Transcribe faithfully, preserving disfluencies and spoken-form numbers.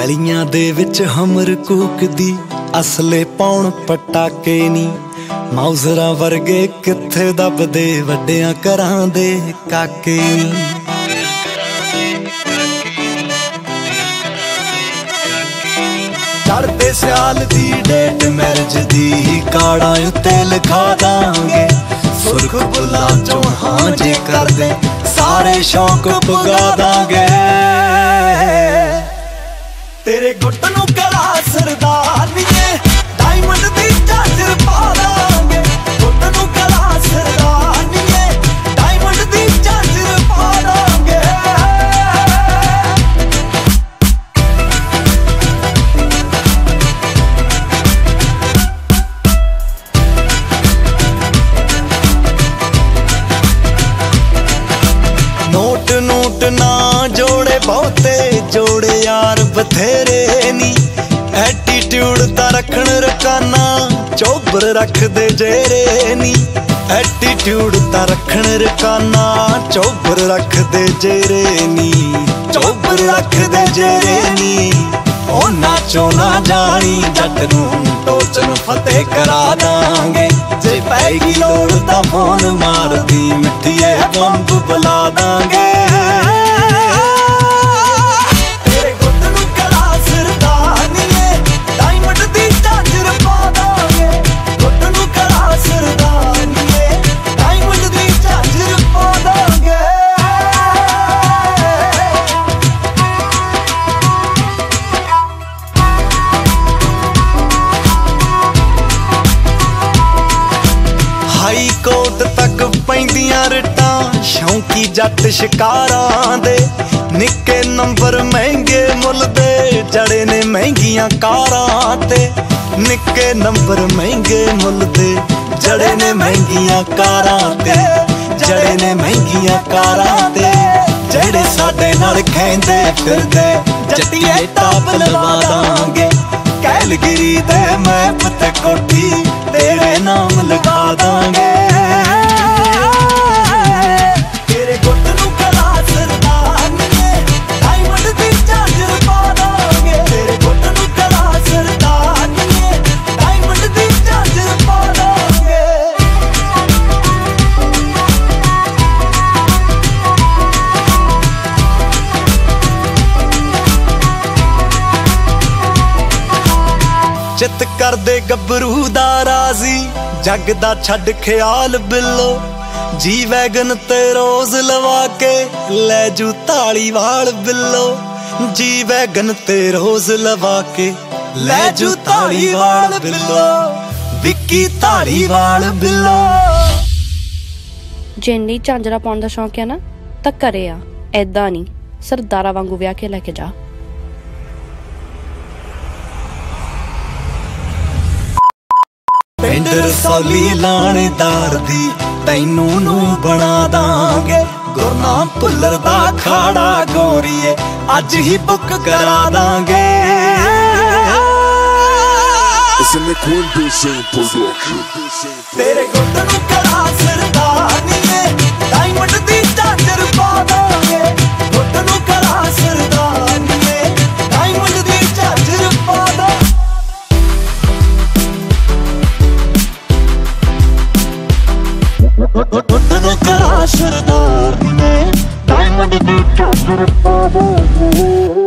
ਗਲੀਆਂ ਦੇ ਵਿੱਚ ਹਮਰ ਕੂਕਦੀ ਅਸਲੇ ਪਾਉਣ ਪਟਾਕੇ ਨੀ ਮੌਜ਼ਰਾਂ ਵਰਗੇ ਕਿੱਥੇ ਦੱਬਦੇ ਵੱਡਿਆਂ ਘਰਾਂ ਦੇ ਕਾਕੇ ਨੀ ਚੜ੍ਹਦੇ ਸਿਆਲ ਦੀ ਡੇਟ ਮੈਰਿਜ ਦੀ ਕਾਰਡਾਂ ਉੱਤੇ ਲਿਖਾ ਦਾਂਗੇ ਸੁਰਖ ਬੁੱਲਾਂ ਚੋਂ ਹਾਂ ਜੇ ਕਰਦੇ ਸਾਰੇ ਸ਼ੌਕ ਪੁਗਾ ਦਾਂਗੇ तेरे गुट नूं गला सरदारनीए डायमंड दी झांझर पा दांगे गुट नूं गला सरदारनीए डायमंड दी झांझर पा दांगे नोट नोट ना जोड़े बहुते जोड़े यार बथेरे नी एटीट्यूड ता रखण रकाना चोबर रख दे जेरे नी एटीट्यूड ता रखण रकाना चोबर रख दे जेरे नी चोबर रख दे जेरे नी ओ नाचो ना जानी जट नूं टोचन फतेह करा दांगे जे पैगी लोड़ ता फोन मार दी मिठिए बंब बुला दांगे हाई कोर्ट तक पैंदियां रिटां शौकी जट शिकारां दे निक्के नंबर महंगे मुल दे जड़े ने महंगियां कारां ते निक्के नंबर महंगे मुल दे जड़े ने महंगियां कारां ते जड़े ने महंगियां कारां ते जेड़े साडे नाल खैंदे फिरदे जट्टिए टाप लवा दांगे कैलगिरी दे मैप ते कोठी तेरे नाम लगा दांगे तेरे गुट नूं गला सरदारनीए डायमंड दी झांझर पा दांगे तेरे गुट नूं गला सरदारनीए डायमंड दी झांझर पा दांगे चित कर दे गबरू दा राजी जग दा छड़ ख्याल बिलो जी वैगन ते रोज लवा के ले जू धालीवाल बिलो जी वैगन ते रोज लवा के ले जू धालीवाल बिलो विक्की धालीवाल बिलो जे नहीं झांझरा पाउण दा शौक है ना तां घरे आ ऐदां नहीं सरदारा वांगू विआह के लैके जा पिंड रसौली लाणेदार दी तैनू नू बना दांगे गुरनाम भुल्लर दा खाड़ा गोरीए अज ही बुक करा दांगे तेरे गुट नूं गला सरदारनीए डायमंड दी झांझर पा दांगे गुट नूं गला सरदारनीए डायमंड दी झांझर पा दांगे गुट नूं गला सरदारनीए डायमंड दी झांझर पा दांगे